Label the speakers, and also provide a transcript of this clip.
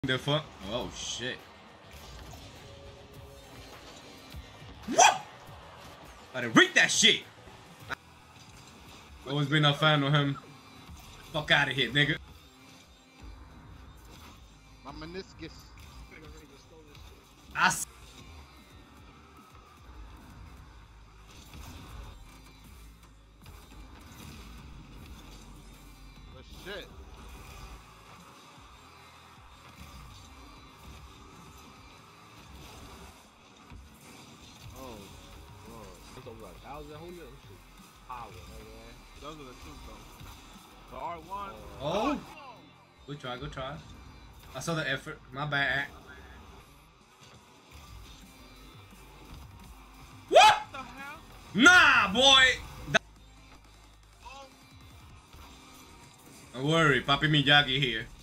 Speaker 1: The fuck? Oh shit. What? I didn't read that shit. Always been a fan of him. Fuck out of here, nigga.
Speaker 2: My meniscus.
Speaker 1: I
Speaker 2: But shit. Oh, Lord.
Speaker 3: It's over 1,000. Who lives? Power, nigga.
Speaker 2: Those are the two though. The R1.
Speaker 1: Oh. Good try, good try. I saw the effort. My bad. What?
Speaker 2: What the hell?
Speaker 1: Nah, boy.
Speaker 2: Oh.
Speaker 1: Don't worry, Papi Miyagi here.